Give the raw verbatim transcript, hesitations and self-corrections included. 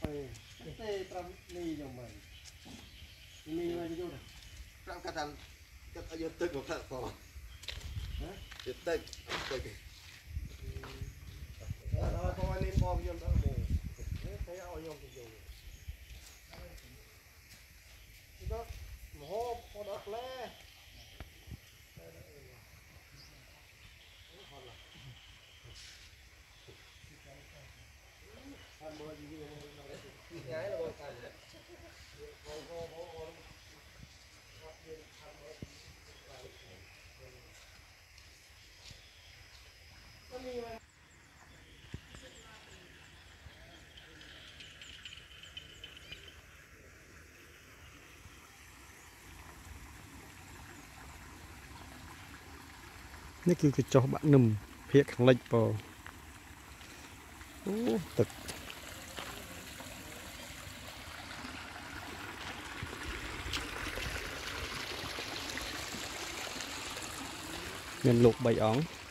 tê trăm ni dòng mày ni mà đi vô này trăm cái thằng cái ở dướiตึกmột thằng phò dướiตึกตึกrồi con anh em bom vô đó mù thấy ao vô thì dùng đó hộp con đất lé nhái là bông cànhนี่คือกระจกบ้านหนุ่มเพียกขังเล็กปอโอ้ตึกเงินลูกใบอ๋อง